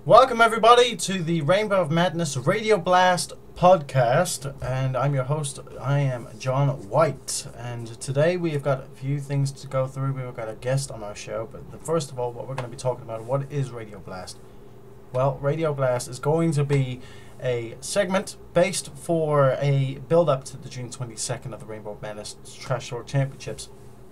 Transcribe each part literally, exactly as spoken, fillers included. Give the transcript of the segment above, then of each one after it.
Welcome everybody to the Rainbow of Madness Radio Blast podcast, and I'm your host. I am John White, and today we have got a few things to go through. We've got a guest on our show, but the, first of all, what we're going to be talking about, what is Radio Blast? Well, Radio Blast is going to be a segment based for a build-up to the June twenty-second of the Rainbow of Madness Trash Talk Championships.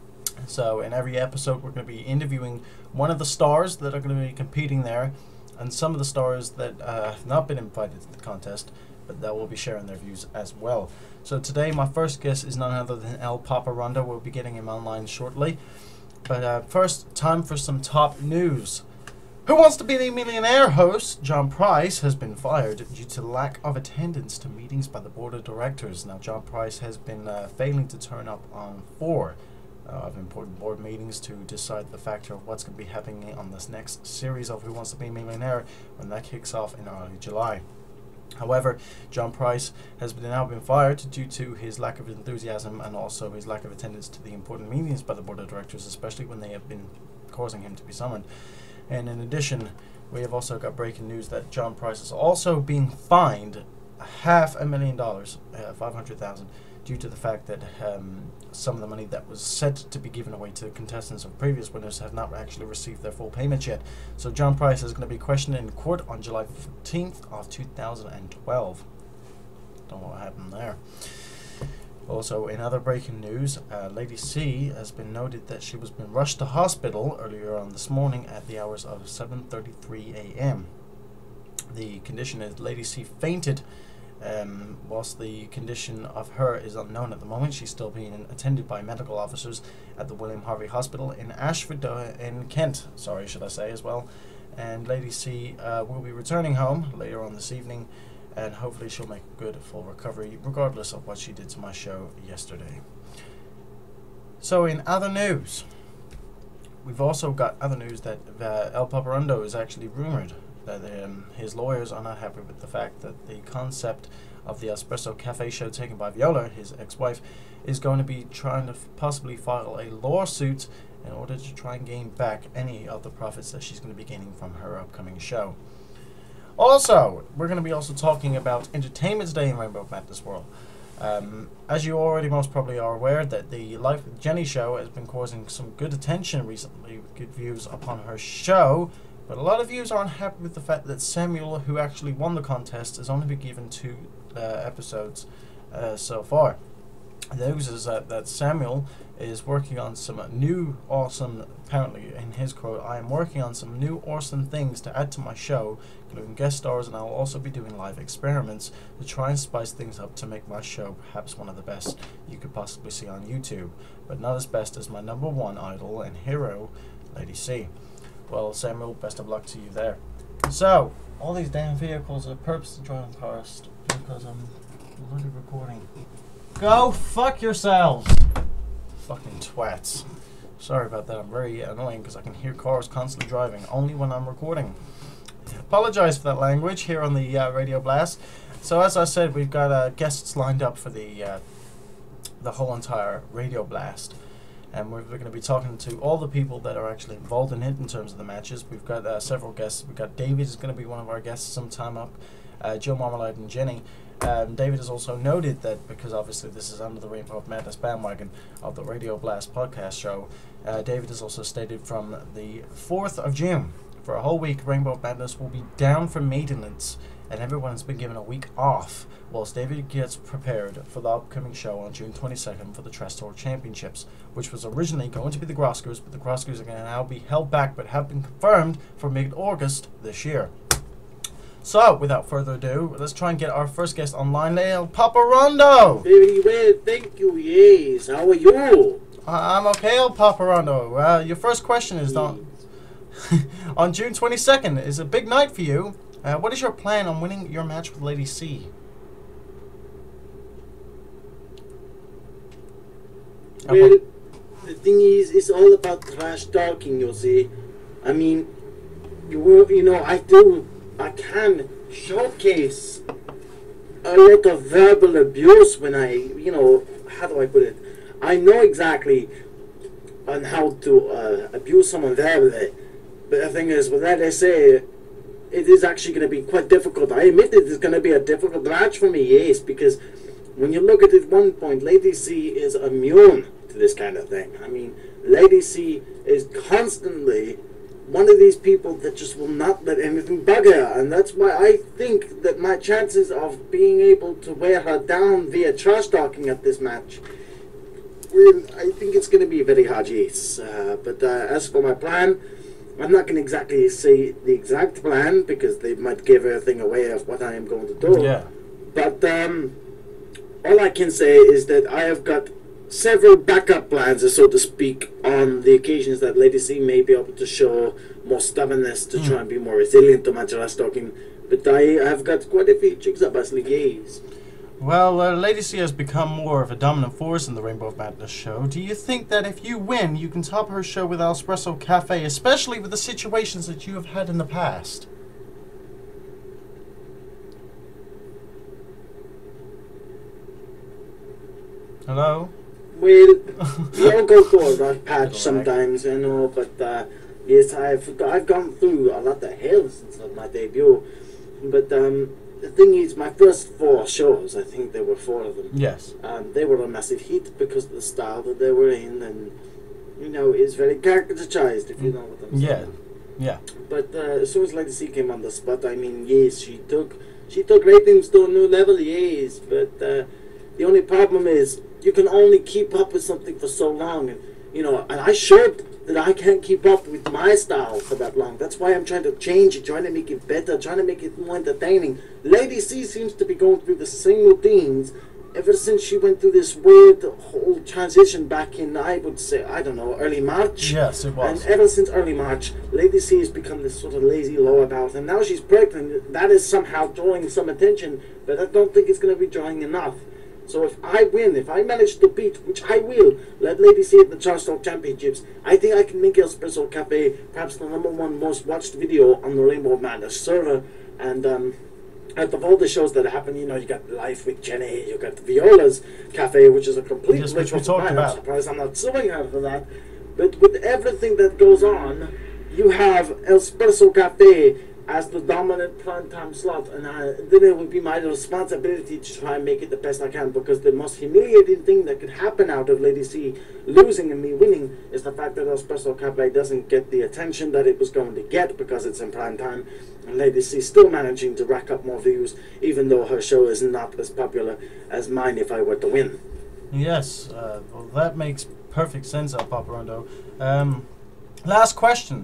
So in every episode, we're going to be interviewing one of the stars that are going to be competing there, and some of the stars that uh, have not been invited to the contest, but that will be sharing their views as well. So today, my first guest is none other than El Paparondo. We'll be getting him online shortly. But uh, first, time for some top news. Who Wants to Be the Millionaire host John Price has been fired due to lack of attendance to meetings by the board of directors. Now, John Price has been uh, failing to turn up on four Uh, of important board meetings to decide the factor of what's going to be happening on this next series of Who Wants to Be a Millionaire when that kicks off in early July. However, John Price has been, now been fired due to his lack of enthusiasm and also his lack of attendance to the important meetings by the board of directors, especially when they have been causing him to be summoned. And in addition, we have also got breaking news that John Price is also being fined half a million dollars, uh, five hundred thousand dollars, due to the fact that um, some of the money that was said to be given away to the contestants of previous winners have not actually received their full payments yet. So John Price is going to be questioned in court on July fifteenth of two thousand twelve. Don't know what happened there. Also, in other breaking news, uh, Lady C has been noted that she was been rushed to hospital earlier on this morning at the hours of seven thirty-three a m The condition is Lady C fainted. Um, whilst the condition of her is unknown at the moment, she's still being attended by medical officers at the William Harvey Hospital in Ashford, uh, in Kent, sorry, should I say as well. And Lady C uh, will be returning home later on this evening, and hopefully she'll make a good full recovery, regardless of what she did to my show yesterday. So in other news, we've also got other news that uh, El Paparondo is actually rumored that um, his lawyers are not happy with the fact that the concept of the Espresso Cafe show taken by Viola, his ex-wife, is going to be trying to f possibly file a lawsuit in order to try and gain back any of the profits that she's going to be gaining from her upcoming show. Also, we're going to be also talking about Entertainment Today in Rainbow Madness World. Um, as you already most probably are aware, that the Life with Jenny show has been causing some good attention recently with good views upon her show. But a lot of viewers aren't happy with the fact that Samuel, who actually won the contest, has only been given two uh, episodes uh, so far. The news is that, that Samuel is working on some new awesome, apparently in his quote, "I am working on some new awesome things to add to my show, including guest stars, and I will also be doing live experiments to try and spice things up to make my show perhaps one of the best you could possibly see on YouTube, but not as best as my number one idol and hero, Lady C." Well, Samuel, best of luck to you there. So, all these damn vehicles are purposely driving past because I'm literally recording. Go fuck yourselves! Fucking twats. Sorry about that, I'm very annoying because I can hear cars constantly driving, only when I'm recording. Apologize for that language here on the uh, Radio Blast. So as I said, we've got uh, guests lined up for the, uh, the whole entire Radio Blast. And we're, we're going to be talking to all the people that are actually involved in it in terms of the matches. We've got uh, several guests. We've got David is going to be one of our guests sometime up. Uh, Jill Marmalade and Jenny. Um, David has also noted that because obviously this is under the Rainbow of Madness bandwagon of the Radio Blast podcast show, uh, David has also stated from the fourth of June, for a whole week, Rainbow of Madness will be down for maintenance, and everyone has been given a week off, whilst David gets prepared for the upcoming show on June twenty-second for the Trash Talk Championships, which was originally going to be the Grosskers, but the Grosskers are going to now be held back, but have been confirmed for mid-August this year. So, without further ado, let's try and get our first guest online, El Paparondo! Very well, thank you, yes. How are you? Uh, I'm okay, El Paparondo. Uh, your first question is on, on June twenty-second is a big night for you. Uh, what is your plan on winning your match with Lady C? Well, the thing is, it's all about trash talking, you see. I mean, you, you know, I do, I can showcase a lot of verbal abuse when I, you know, how do I put it? I know exactly on how to uh, abuse someone verbally. But the thing is, with that they say, it is actually going to be quite difficult. I admit it is going to be a difficult match for me, yes, because when you look at it one point, Lady C is immune to this kind of thing. I mean, Lady C is constantly one of these people that just will not let anything bug her, and that's why I think that my chances of being able to wear her down via trash talking at this match, well, I think it's going to be very hard, yes. Uh, but uh, as for my plan, I'm not going to exactly say the exact plan because they might give everything away of what I am going to do. Yeah. But um, all I can say is that I have got several backup plans, so to speak, on the occasions that Lady C may be able to show more stubbornness to mm. try and be more resilient to my trash talking. But I have got quite a few tricks up my sleeves. Well, uh, Lady C has become more of a dominant force in the Rainbow of Madness show. Do you think that if you win, you can top her show with Espresso Cafe, especially with the situations that you have had in the past? Hello? Well, we all go through a rough patch sometimes, you know, but uh, yes, I've I've gone through a lot of hell since my debut. But um, the thing is, my first four shows, I think there were four of them. Yes. Um, they were a massive hit because of the style that they were in, and you know, it's very caricaturized, if you know what I'm saying. Yeah, yeah. But uh, as soon as Lady C came on the spot, I mean, yes, she took she took ratings to a new level, yes. But uh, the only problem is, you can only keep up with something for so long, and you know, and I showed that I can't keep up with my style for that long. That's why I'm trying to change it, trying to make it better, trying to make it more entertaining. Lady C seems to be going through the same routines ever since she went through this weird whole transition back in, I would say, I don't know, early March. Yes, it was. And ever since early March, Lady C has become this sort of lazy lowabout, and now she's pregnant. That is somehow drawing some attention, but I don't think it's going to be drawing enough. So if I win, if I manage to beat, which I will, let Lady C at the Trash Talk Championships, I think I can make Espresso Cafe perhaps the number one most watched video on the Rainbow of Madness server. And um, out of all the shows that happen, you know, you got Life with Jenny, you got Viola's Cafe, which is a complete yes, which we talked I'm about. surprised I'm not suing her for that. But with everything that goes on, you have Espresso Cafe as the dominant primetime slot, and I, then it would be my responsibility to try and make it the best I can, because the most humiliating thing that could happen out of Lady C losing and me winning is the fact that Espresso Cafe doesn't get the attention that it was going to get because it's in prime time, and Lady C still managing to rack up more views, even though her show is not as popular as mine if I were to win. Yes, uh, well, that makes perfect sense, El Paparondo. Um, last question.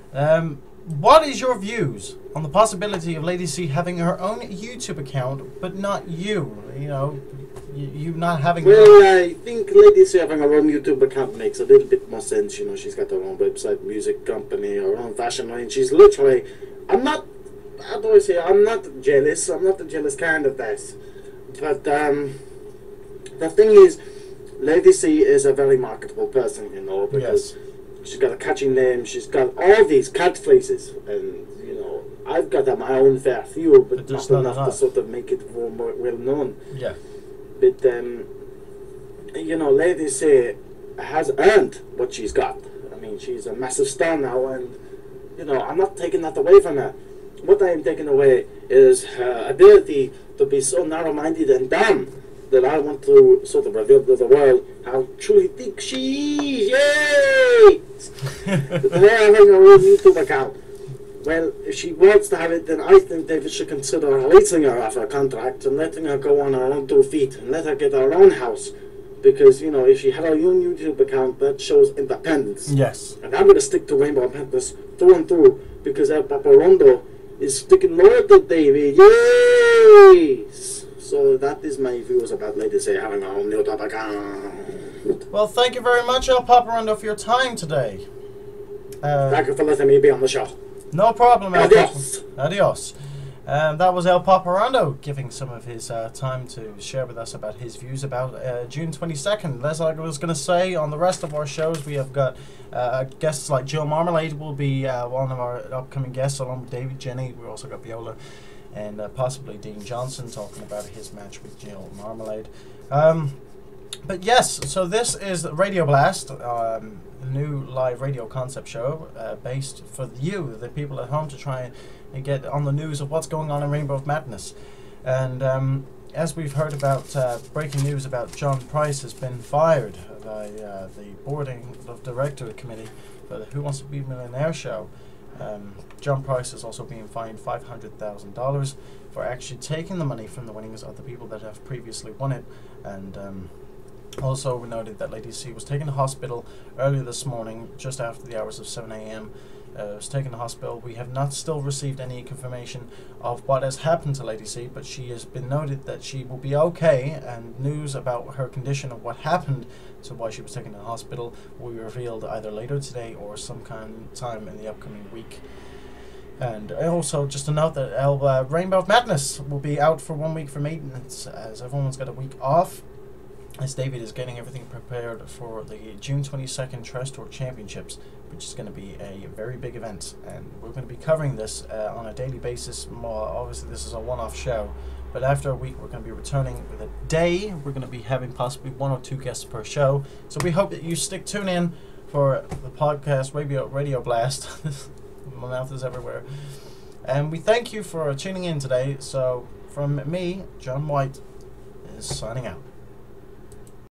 Um, What is your views on the possibility of Lady C having her own YouTube account, but not you? You know, you, you not having... Well, I think Lady C having her own YouTube account makes a little bit more sense. You know, she's got her own website, music company, her own fashion line. She's literally... I'm not... How do I say? I'm not jealous. I'm not the jealous kind of this. But, um... the thing is, Lady C is a very marketable person, you know, because... Yes. She's got a catchy name. She's got all these catchphrases, and you know, I've got my own fair few, but, but not, not enough, enough to sort of make it more, more well known. Yeah. But um, you know, Lady C has earned what she's got. I mean, she's a massive star now, and you know, I'm not taking that away from her. What I am taking away is her ability to be so narrow-minded and dumb that I want to sort of reveal to the world how truly thick she is. Yay! But they're having her own YouTube account. Well, if she wants to have it, then I think David should consider releasing her off her contract and letting her go on her own two feet and let her get her own house. Because, you know, if she had her own YouTube account, that shows independence. Yes. And I'm going to stick to Rainbow Madness through and through, because El Paparondo is sticking loyal to David. Yes! So that is my views about Lady C having her own YouTube account. Well, thank you very much, El Paparondo, for your time today. Uh, Thank you for letting me be on the show. No problem, El Adios. Papa. Adios. Um, that was El Paparondo giving some of his uh, time to share with us about his views about uh, June twenty-second. As I was going to say, on the rest of our shows, we have got uh, guests like Jill Marmalade will be uh, one of our upcoming guests, along with David Jenny. We also got Viola and uh, possibly Dean Johnson talking about his match with Jill Marmalade. Um, but yes, so this is Radio Blast, um, a new live radio concept show uh, based for you, the people at home, to try and get on the news of what's going on in Rainbow of Madness. And um, as we've heard about, uh, breaking news about John Price has been fired by uh, the boarding of director committee for the Who Wants to Be a Millionaire show. Um, John Price is also being fined five hundred thousand dollars for actually taking the money from the winnings of the people that have previously won it. And um, also we noted that Lady C was taken to hospital earlier this morning, just after the hours of seven a m Uh, was taken to hospital. We have not still received any confirmation of what has happened to Lady C, but she has been noted that she will be okay, and news about her condition of what happened to why she was taken to hospital will be revealed either later today or some kind of time in the upcoming week. And also just to note that uh, Rainbow of Madness will be out for one week for maintenance, as everyone's got a week off, as David is getting everything prepared for the June twenty-second Trash Tour Championships, which is going to be a very big event, and we're going to be covering this uh, on a daily basis. More, obviously this is a one-off show, but after a week we're going to be returning with a day. We're going to be having possibly one or two guests per show, so we hope that you stick tune in for the podcast Radio, Radio Blast. My mouth is everywhere. And we thank you for tuning in today. So from me, John White is signing out.